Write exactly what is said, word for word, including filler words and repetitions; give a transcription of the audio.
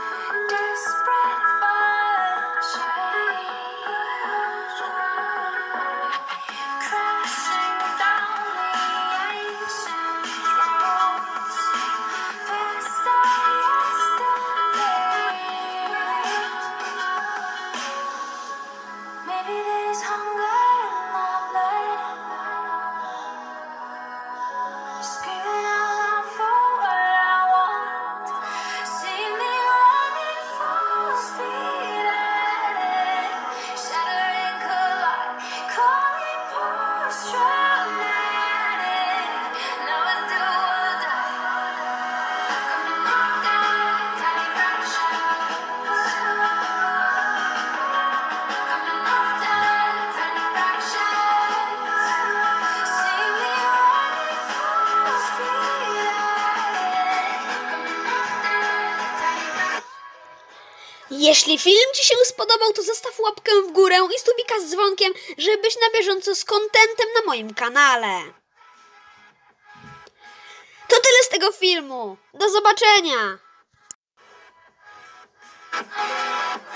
Jeśli film Ci się spodobał, to zostaw łapkę w górę i subika z dzwonkiem, żeby być na bieżąco z kontentem na moim kanale. To tyle z tego filmu. Do zobaczenia!